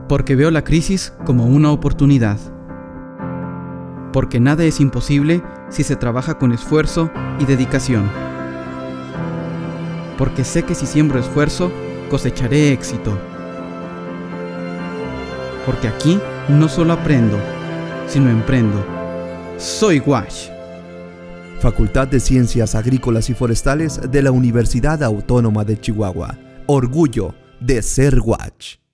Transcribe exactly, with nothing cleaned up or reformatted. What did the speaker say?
Porque veo la crisis como una oportunidad. Porque nada es imposible si se trabaja con esfuerzo y dedicación. Porque sé que si siembro esfuerzo, cosecharé éxito. Porque aquí no solo aprendo, sino emprendo. Soy Wash. Facultad de Ciencias Agrícolas y Forestales de la Universidad Autónoma de Chihuahua. Orgullo de ser Wash.